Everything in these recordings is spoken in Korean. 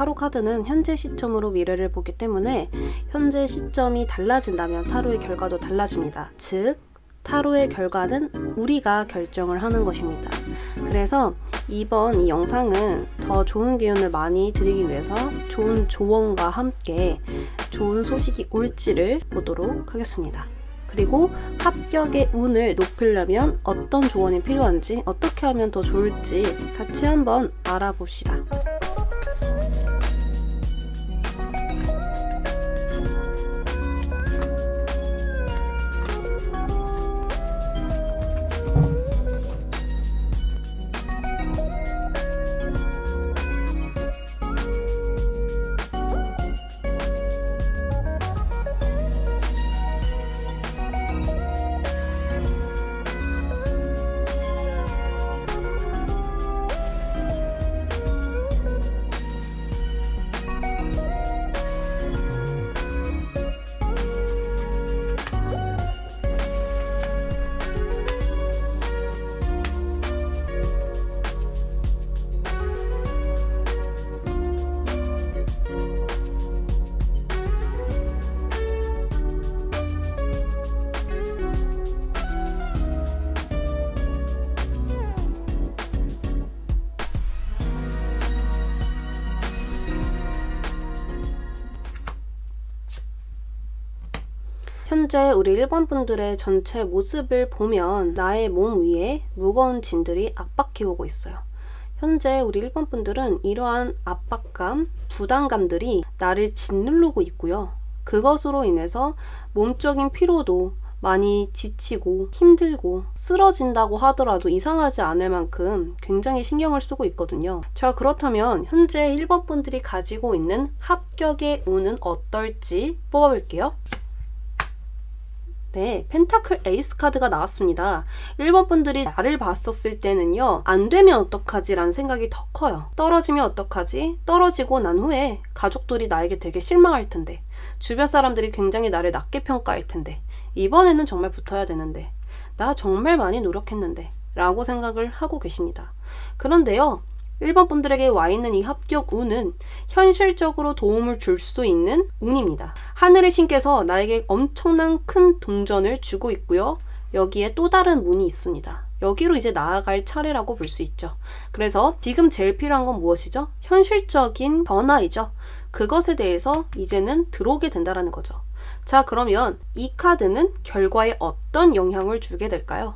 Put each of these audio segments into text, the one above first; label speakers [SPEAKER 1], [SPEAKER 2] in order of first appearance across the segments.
[SPEAKER 1] 타로 카드는 현재 시점으로 미래를 보기 때문에 현재 시점이 달라진다면 타로의 결과도 달라집니다. 즉 타로의 결과는 우리가 결정을 하는 것입니다. 그래서 이번 이 영상은 더 좋은 기운을 많이 드리기 위해서 좋은 조언과 함께 좋은 소식이 올지를 보도록 하겠습니다. 그리고 합격의 운을 높이려면 어떤 조언이 필요한지, 어떻게 하면 더 좋을지 같이 한번 알아봅시다. 현재 우리 1번 분들의 전체 모습을 보면 나의 몸 위에 무거운 짐들이 압박해 오고 있어요. 현재 우리 1번 분들은 이러한 압박감, 부담감들이 나를 짓누르고 있고요. 그것으로 인해서 몸적인 피로도 많이 지치고 힘들고 쓰러진다고 하더라도 이상하지 않을 만큼 굉장히 신경을 쓰고 있거든요. 자, 그렇다면 현재 1번 분들이 가지고 있는 합격의 운은 어떨지 뽑아볼게요. 네, 펜타클 에이스 카드가 나왔습니다. 1번 분들이 나를 봤었을 때는요, 안 되면 어떡하지 라는 생각이 더 커요. 떨어지면 어떡하지? 떨어지고 난 후에 가족들이 나에게 되게 실망할 텐데, 주변 사람들이 굉장히 나를 낮게 평가할 텐데, 이번에는 정말 붙어야 되는데, 나 정말 많이 노력했는데 라고 생각을 하고 계십니다. 그런데요, 1번 분들에게 와 있는 이 합격 운은 현실적으로 도움을 줄 수 있는 운입니다. 하늘의 신께서 나에게 엄청난 큰 동전을 주고 있고요. 여기에 또 다른 문이 있습니다. 여기로 이제 나아갈 차례라고 볼 수 있죠. 그래서 지금 제일 필요한 건 무엇이죠? 현실적인 변화이죠. 그것에 대해서 이제는 들어오게 된다는 거죠. 자, 그러면 이 카드는 결과에 어떤 영향을 주게 될까요?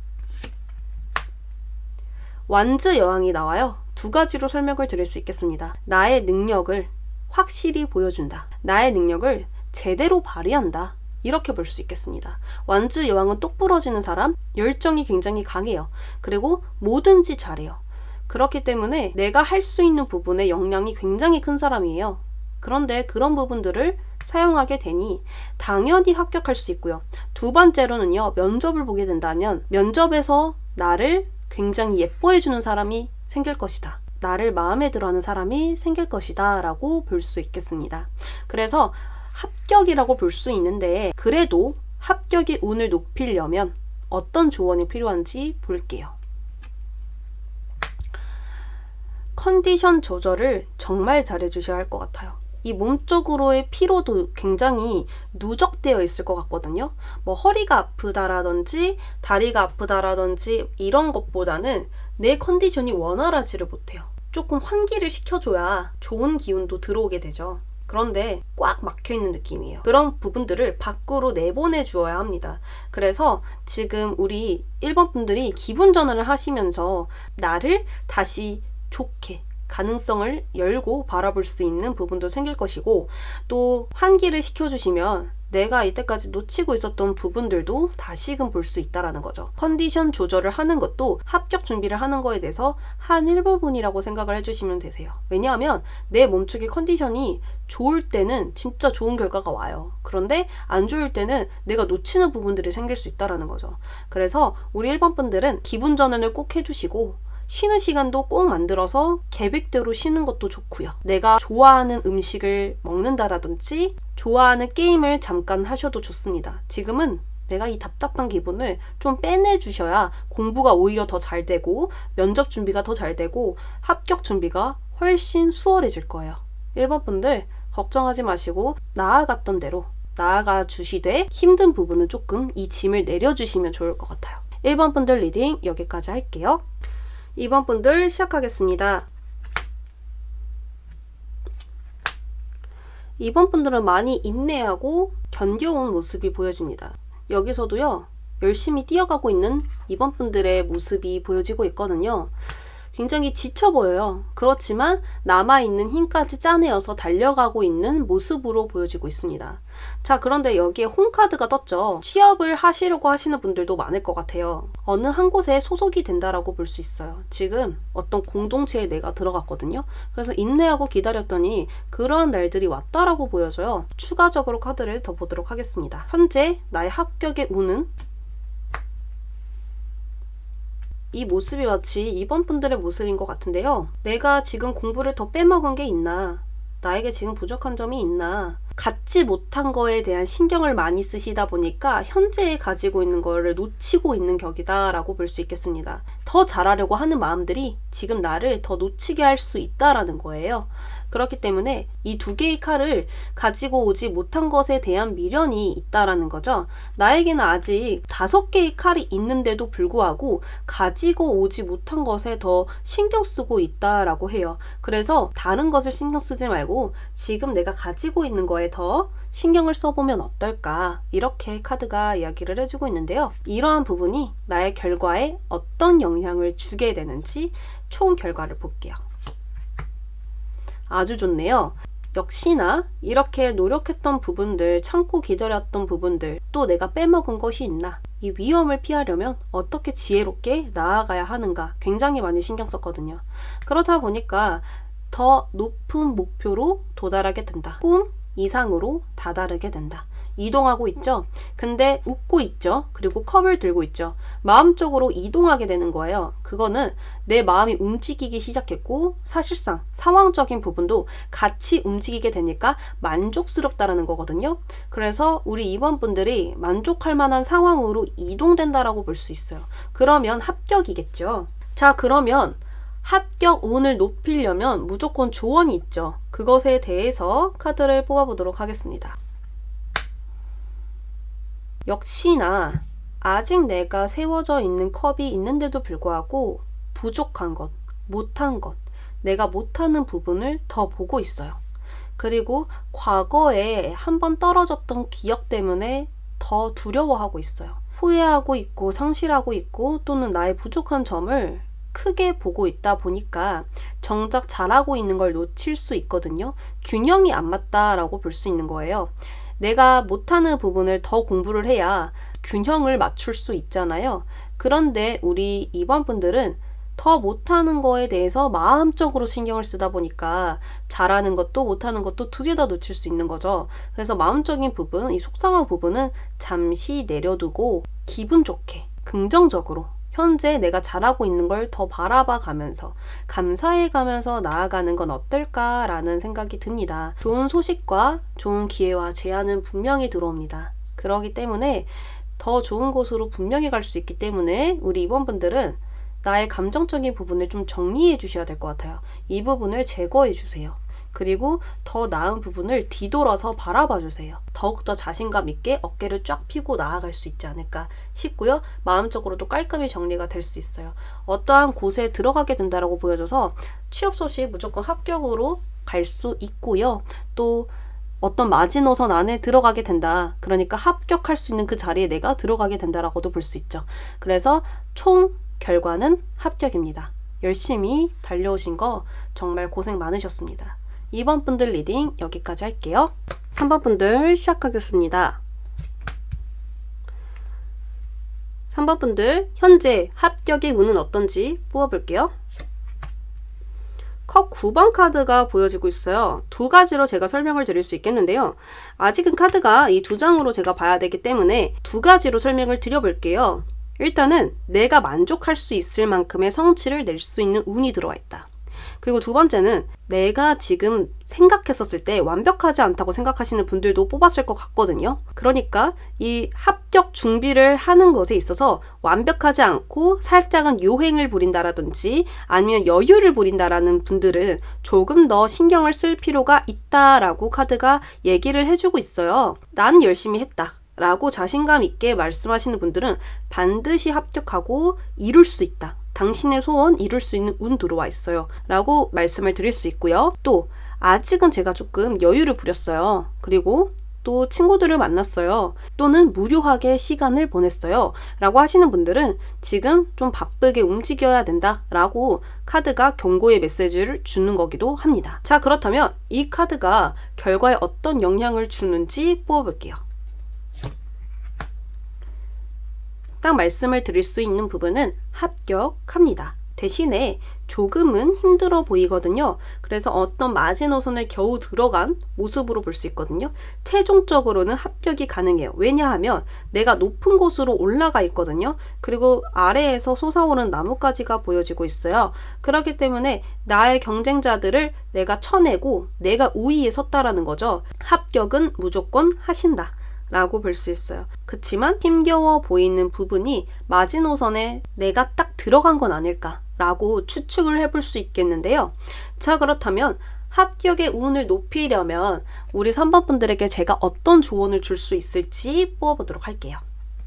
[SPEAKER 1] 완즈 여왕이 나와요. 두 가지로 설명을 드릴 수 있겠습니다. 나의 능력을 확실히 보여준다. 나의 능력을 제대로 발휘한다. 이렇게 볼 수 있겠습니다. 완즈 여왕은 똑 부러지는 사람, 열정이 굉장히 강해요. 그리고 뭐든지 잘해요. 그렇기 때문에 내가 할 수 있는 부분에 역량이 굉장히 큰 사람이에요. 그런데 그런 부분들을 사용하게 되니 당연히 합격할 수 있고요. 두 번째로는요, 면접을 보게 된다면 면접에서 나를 굉장히 예뻐해주는 사람이 생길 것이다. 나를 마음에 들어하는 사람이 생길 것이다 라고 볼 수 있겠습니다. 그래서 합격이라고 볼 수 있는데, 그래도 합격의 운을 높이려면 어떤 조언이 필요한지 볼게요. 컨디션 조절을 정말 잘해 주셔야 할 것 같아요. 이 몸적으로의 피로도 굉장히 누적되어 있을 것 같거든요. 뭐 허리가 아프다라든지 다리가 아프다라든지 이런 것보다는 내 컨디션이 원활하지를 못해요. 조금 환기를 시켜줘야 좋은 기운도 들어오게 되죠. 그런데 꽉 막혀있는 느낌이에요. 그런 부분들을 밖으로 내보내 주어야 합니다. 그래서 지금 우리 1번 분들이 기분 전환을 하시면서 나를 다시 좋게 가능성을 열고 바라볼 수 있는 부분도 생길 것이고, 또 환기를 시켜주시면 내가 이때까지 놓치고 있었던 부분들도 다시금 볼 수 있다는 거죠. 컨디션 조절을 하는 것도 합격 준비를 하는 거에 대해서 한 일부분이라고 생각을 해주시면 되세요. 왜냐하면 내 몸쪽의 컨디션이 좋을 때는 진짜 좋은 결과가 와요. 그런데 안 좋을 때는 내가 놓치는 부분들이 생길 수 있다는 거죠. 그래서 우리 1번 분들은 기분 전환을 꼭 해주시고, 쉬는 시간도 꼭 만들어서 계획대로 쉬는 것도 좋고요. 내가 좋아하는 음식을 먹는다라든지 좋아하는 게임을 잠깐 하셔도 좋습니다. 지금은 내가 이 답답한 기분을 좀 빼내주셔야 공부가 오히려 더 잘 되고 면접 준비가 더 잘 되고 합격 준비가 훨씬 수월해질 거예요. 1번 분들 걱정하지 마시고 나아갔던 대로 나아가 주시되 힘든 부분은 조금 이 짐을 내려주시면 좋을 것 같아요. 1번 분들 리딩 여기까지 할게요. 2번 분들 시작하겠습니다. 2번 분들은 많이 인내하고 견뎌온 모습이 보여집니다. 여기서도요, 열심히 뛰어가고 있는 2번 분들의 모습이 보여지고 있거든요. 굉장히 지쳐 보여요. 그렇지만 남아있는 힘까지 짜내어서 달려가고 있는 모습으로 보여지고 있습니다. 자, 그런데 여기에 홈카드가 떴죠. 취업을 하시려고 하시는 분들도 많을 것 같아요. 어느 한 곳에 소속이 된다라고 볼 수 있어요. 지금 어떤 공동체에 내가 들어갔거든요. 그래서 인내하고 기다렸더니 그러한 날들이 왔다라고 보여져요. 추가적으로 카드를 더 보도록 하겠습니다. 현재 나의 합격의 운은 이 모습이 마치 2번 분들의 모습인 것 같은데요. 내가 지금 공부를 더 빼먹은 게 있나? 나에게 지금 부족한 점이 있나? 갖지 못한 거에 대한 신경을 많이 쓰시다 보니까 현재에 가지고 있는 거를 놓치고 있는 격이다 라고 볼 수 있겠습니다. 더 잘하려고 하는 마음들이 지금 나를 더 놓치게 할 수 있다라는 거예요. 그렇기 때문에 이 두 개의 칼을 가지고 오지 못한 것에 대한 미련이 있다라는 거죠. 나에게는 아직 5개의 칼이 있는데도 불구하고 가지고 오지 못한 것에 더 신경 쓰고 있다라고 해요. 그래서 다른 것을 신경 쓰지 말고 지금 내가 가지고 있는 거에 더 신경을 써보면 어떨까, 이렇게 카드가 이야기를 해주고 있는데요. 이러한 부분이 나의 결과에 어떤 영향을 주게 되는지 총 결과를 볼게요. 아주 좋네요. 역시나 이렇게 노력했던 부분들, 참고 기다렸던 부분들, 또 내가 빼먹은 것이 있나, 이 위험을 피하려면 어떻게 지혜롭게 나아가야 하는가 굉장히 많이 신경 썼거든요. 그러다 보니까 더 높은 목표로 도달하게 된다. 꿈 이상으로 다다르게 된다. 이동하고 있죠? 근데 웃고 있죠? 그리고 컵을 들고 있죠? 마음적으로 이동하게 되는 거예요. 그거는 내 마음이 움직이기 시작했고 사실상 상황적인 부분도 같이 움직이게 되니까 만족스럽다라는 거거든요. 그래서 우리 2번 분들이 만족할 만한 상황으로 이동된다라고 볼 수 있어요. 그러면 합격이겠죠. 자, 그러면 합격 운을 높이려면 무조건 조언이 있죠. 그것에 대해서 카드를 뽑아보도록 하겠습니다. 역시나 아직 내가 세워져 있는 컵이 있는데도 불구하고 부족한 것, 못한 것, 내가 못하는 부분을 더 보고 있어요. 그리고 과거에 한번 떨어졌던 기억 때문에 더 두려워하고 있어요. 후회하고 있고 상실하고 있고 또는 나의 부족한 점을 크게 보고 있다 보니까 정작 잘하고 있는 걸 놓칠 수 있거든요. 균형이 안 맞다라고 볼 수 있는 거예요. 내가 못하는 부분을 더 공부를 해야 균형을 맞출 수 있잖아요. 그런데 우리 2번 분들은 더 못하는 거에 대해서 마음적으로 신경을 쓰다 보니까 잘하는 것도 못하는 것도 두 개 다 놓칠 수 있는 거죠. 그래서 마음적인 부분, 이 속상한 부분은 잠시 내려두고 기분 좋게, 긍정적으로 현재 내가 잘하고 있는 걸 더 바라봐 가면서 감사해 가면서 나아가는 건 어떨까라는 생각이 듭니다. 좋은 소식과 좋은 기회와 제안은 분명히 들어옵니다. 그렇기 때문에 더 좋은 곳으로 분명히 갈 수 있기 때문에 우리 2번 분들은 나의 감정적인 부분을 좀 정리해 주셔야 될 것 같아요. 이 부분을 제거해 주세요. 그리고 더 나은 부분을 뒤돌아서 바라봐 주세요. 더욱더 자신감 있게 어깨를 쫙 펴고 나아갈 수 있지 않을까 싶고요. 마음적으로도 깔끔히 정리가 될 수 있어요. 어떠한 곳에 들어가게 된다라고 보여져서 취업 소식 무조건 합격으로 갈 수 있고요. 또 어떤 마지노선 안에 들어가게 된다. 그러니까 합격할 수 있는 그 자리에 내가 들어가게 된다라고도 볼 수 있죠. 그래서 총 결과는 합격입니다. 열심히 달려오신 거 정말 고생 많으셨습니다. 2번 분들 리딩 여기까지 할게요. 3번 분들 시작하겠습니다. 3번 분들 현재 합격의 운은 어떤지 뽑아볼게요. 컵 9번 카드가 보여지고 있어요. 두 가지로 제가 설명을 드릴 수 있겠는데요. 아직은 카드가 이 두 장으로 제가 봐야 되기 때문에 두 가지로 설명을 드려볼게요. 일단은 내가 만족할 수 있을 만큼의 성취를 낼 수 있는 운이 들어와 있다. 그리고 두 번째는 내가 지금 생각했었을 때 완벽하지 않다고 생각하시는 분들도 뽑았을 것 같거든요. 그러니까 이 합격 준비를 하는 것에 있어서 완벽하지 않고 살짝은 요행을 부린다라든지 아니면 여유를 부린다라는 분들은 조금 더 신경을 쓸 필요가 있다라고 카드가 얘기를 해주고 있어요. 난 열심히 했다 라고 자신감 있게 말씀하시는 분들은 반드시 합격하고 이룰 수 있다. 당신의 소원 이룰 수 있는 운 들어와 있어요 라고 말씀을 드릴 수 있고요. 또 아직은 제가 조금 여유를 부렸어요. 그리고 또 친구들을 만났어요. 또는 무료하게 시간을 보냈어요 라고 하시는 분들은 지금 좀 바쁘게 움직여야 된다 라고 카드가 경고의 메시지를 주는 거기도 합니다. 자, 그렇다면 이 카드가 결과에 어떤 영향을 주는지 뽑아볼게요. 딱 말씀을 드릴 수 있는 부분은 합격합니다. 대신에 조금은 힘들어 보이거든요. 그래서 어떤 마지노선을 겨우 들어간 모습으로 볼 수 있거든요. 최종적으로는 합격이 가능해요. 왜냐하면 내가 높은 곳으로 올라가 있거든요. 그리고 아래에서 솟아오른 나뭇가지가 보여지고 있어요. 그렇기 때문에 나의 경쟁자들을 내가 쳐내고 내가 우위에 섰다라는 거죠. 합격은 무조건 하신다 라고 볼 수 있어요. 그치만 힘겨워 보이는 부분이 마지노선에 내가 딱 들어간 건 아닐까 라고 추측을 해볼 수 있겠는데요. 자, 그렇다면 합격의 운을 높이려면 우리 3번 분들에게 제가 어떤 조언을 줄 수 있을지 뽑아보도록 할게요.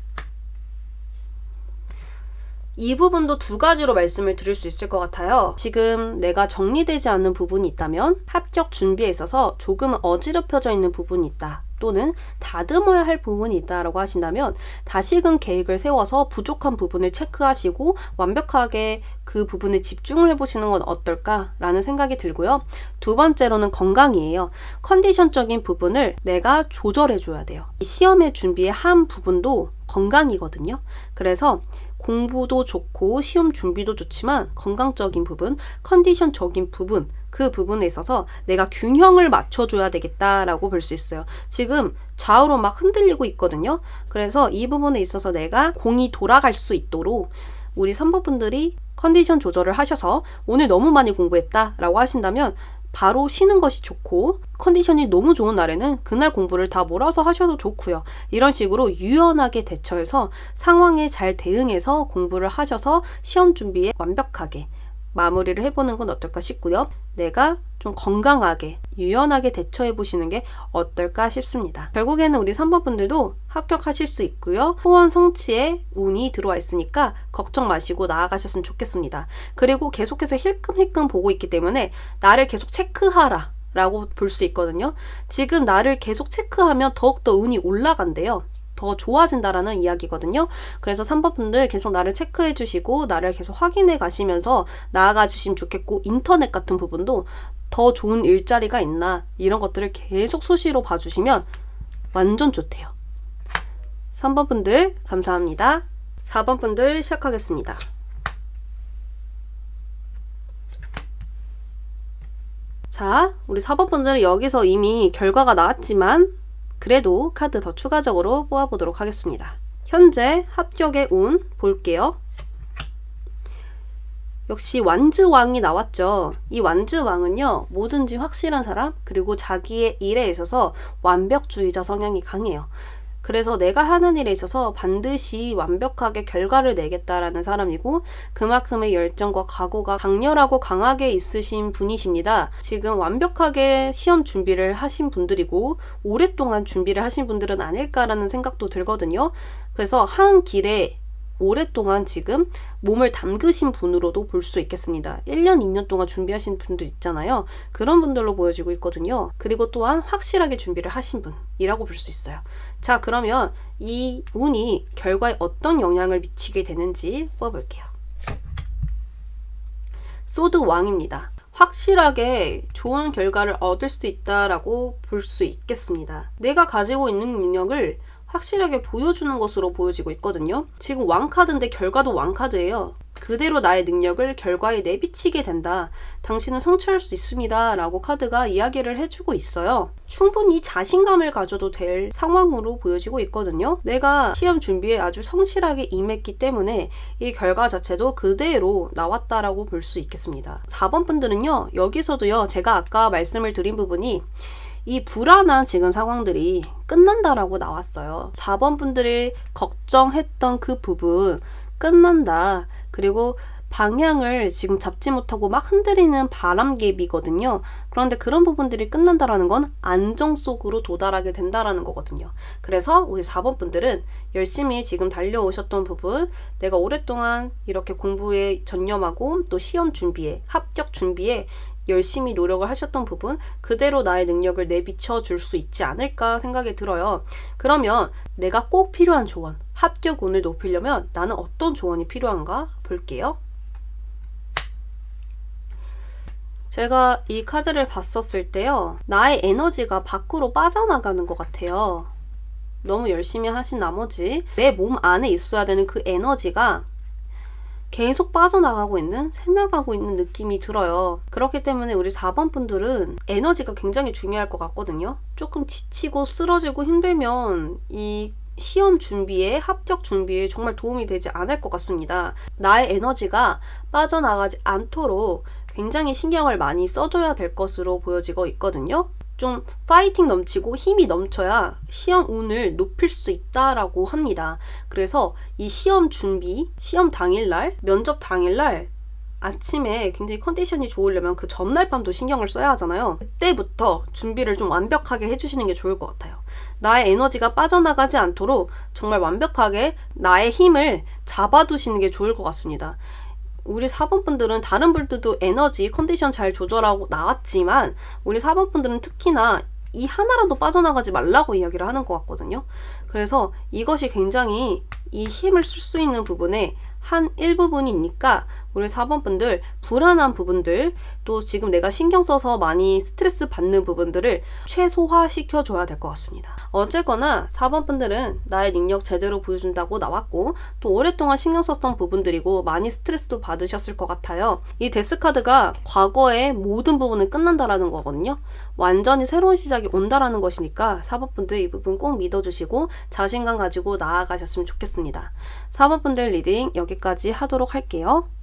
[SPEAKER 1] 이 부분도 두 가지로 말씀을 드릴 수 있을 것 같아요. 지금 내가 정리되지 않는 부분이 있다면 합격 준비에 있어서 조금 어지럽혀져 있는 부분이 있다. 또는 다듬어야 할 부분이 있다라고 하신다면 다시금 계획을 세워서 부족한 부분을 체크하시고 완벽하게 그 부분에 집중을 해보시는 건 어떨까라는 생각이 들고요. 두 번째로는 건강이에요. 컨디션적인 부분을 내가 조절해줘야 돼요. 이 시험에 준비의 한 부분도 건강이거든요. 그래서 공부도 좋고 시험 준비도 좋지만 건강적인 부분, 컨디션적인 부분, 그 부분에 있어서 내가 균형을 맞춰줘야 되겠다라고 볼 수 있어요. 지금 좌우로 막 흔들리고 있거든요. 그래서 이 부분에 있어서 내가 공이 돌아갈 수 있도록 우리 3번 분들이 컨디션 조절을 하셔서 오늘 너무 많이 공부했다 라고 하신다면 바로 쉬는 것이 좋고, 컨디션이 너무 좋은 날에는 그날 공부를 다 몰아서 하셔도 좋고요. 이런 식으로 유연하게 대처해서 상황에 잘 대응해서 공부를 하셔서 시험 준비에 완벽하게 마무리를 해보는 건 어떨까 싶고요. 내가 좀 건강하게 유연하게 대처해 보시는 게 어떨까 싶습니다. 결국에는 우리 3번 분들도 합격하실 수 있고요. 소원 성취에 운이 들어와 있으니까 걱정 마시고 나아가셨으면 좋겠습니다. 그리고 계속해서 힐끔힐끔 보고 있기 때문에 나를 계속 체크하라 라고 볼 수 있거든요. 지금 나를 계속 체크하면 더욱더 운이 올라간대요. 더 좋아진다라는 이야기거든요. 그래서 3번 분들 계속 나를 체크해 주시고 나를 계속 확인해 가시면서 나아가 주시면 좋겠고, 인터넷 같은 부분도 더 좋은 일자리가 있나 이런 것들을 계속 수시로 봐주시면 완전 좋대요. 3번 분들 감사합니다. 4번 분들 시작하겠습니다. 자, 우리 4번 분들은 여기서 이미 결과가 나왔지만 그래도 카드 더 추가적으로 뽑아보도록 하겠습니다. 현재 합격의 운 볼게요. 역시 완즈왕이 나왔죠. 이 완즈왕은요, 뭐든지 확실한 사람, 그리고 자기의 일에 있어서 완벽주의자 성향이 강해요. 그래서 내가 하는 일에 있어서 반드시 완벽하게 결과를 내겠다라는 사람이고, 그만큼의 열정과 각오가 강렬하고 강하게 있으신 분이십니다. 지금 완벽하게 시험 준비를 하신 분들이고 오랫동안 준비를 하신 분들은 아닐까라는 생각도 들거든요. 그래서 한 길에 오랫동안 지금 몸을 담그신 분으로도 볼 수 있겠습니다. 1년, 2년 동안 준비하신 분들 있잖아요. 그런 분들로 보여지고 있거든요. 그리고 또한 확실하게 준비를 하신 분이라고 볼 수 있어요. 자, 그러면 이 운이 결과에 어떤 영향을 미치게 되는지 뽑아볼게요. 소드 왕입니다. 확실하게 좋은 결과를 얻을 수 있다라고 볼 수 있겠습니다. 내가 가지고 있는 능력을 확실하게 보여주는 것으로 보여지고 있거든요. 지금 왕카드인데 결과도 왕카드예요. 그대로 나의 능력을 결과에 내비치게 된다. 당신은 성취할 수 있습니다. 라고 카드가 이야기를 해주고 있어요. 충분히 자신감을 가져도 될 상황으로 보여지고 있거든요. 내가 시험 준비에 아주 성실하게 임했기 때문에 이 결과 자체도 그대로 나왔다라고 볼 수 있겠습니다. 4번 분들은요, 여기서도요, 제가 아까 말씀을 드린 부분이 이 불안한 지금 상황들이 끝난다라고 나왔어요. 4번 분들이 걱정했던 그 부분 끝난다. 그리고 방향을 지금 잡지 못하고 막 흔들리는 바람개비거든요. 그런데 그런 부분들이 끝난다라는 건 안정 속으로 도달하게 된다라는 거거든요. 그래서 우리 4번 분들은 열심히 지금 달려오셨던 부분, 내가 오랫동안 이렇게 공부에 전념하고 또 시험 준비에, 합격 준비에 열심히 노력을 하셨던 부분, 그대로 나의 능력을 내비쳐 줄 수 있지 않을까 생각이 들어요. 그러면 내가 꼭 필요한 조언, 합격운을 높이려면 나는 어떤 조언이 필요한가 볼게요. 제가 이 카드를 봤었을 때요, 나의 에너지가 밖으로 빠져나가는 것 같아요. 너무 열심히 하신 나머지 내 몸 안에 있어야 되는 그 에너지가 계속 빠져나가고 있는, 새나가고 있는 느낌이 들어요. 그렇기 때문에 우리 4번 분들은 에너지가 굉장히 중요할 것 같거든요. 조금 지치고 쓰러지고 힘들면 이 시험 준비에, 합격 준비에 정말 도움이 되지 않을 것 같습니다. 나의 에너지가 빠져나가지 않도록 굉장히 신경을 많이 써줘야 될 것으로 보여지고 있거든요. 좀 파이팅 넘치고 힘이 넘쳐야 시험 운을 높일 수 있다라고 합니다. 그래서 이 시험 준비, 시험 당일날, 면접 당일날 아침에 굉장히 컨디션이 좋으려면 그 전날 밤도 신경을 써야 하잖아요. 그때부터 준비를 좀 완벽하게 해주시는 게 좋을 것 같아요. 나의 에너지가 빠져나가지 않도록 정말 완벽하게 나의 힘을 잡아두시는 게 좋을 것 같습니다. 우리 4번 분들은 다른 분들도 에너지, 컨디션 잘 조절하고 나왔지만 우리 4번 분들은 특히나 이 하나라도 빠져나가지 말라고 이야기를 하는 것 같거든요. 그래서 이것이 굉장히 이 힘을 쓸 수 있는 부분에 한 일부분이니까 우리 4번 분들 불안한 부분들, 또 지금 내가 신경 써서 많이 스트레스 받는 부분들을 최소화 시켜줘야 될 것 같습니다. 어쨌거나 4번 분들은 나의 능력 제대로 보여준다고 나왔고, 또 오랫동안 신경 썼던 부분들이고 많이 스트레스도 받으셨을 것 같아요. 이 데스카드가 과거의 모든 부분은 끝난다라는 거거든요. 완전히 새로운 시작이 온다라는 것이니까 4번 분들 이 부분 꼭 믿어주시고 자신감 가지고 나아가셨으면 좋겠습니다. 4번 분들 리딩 여기까지 하도록 할게요.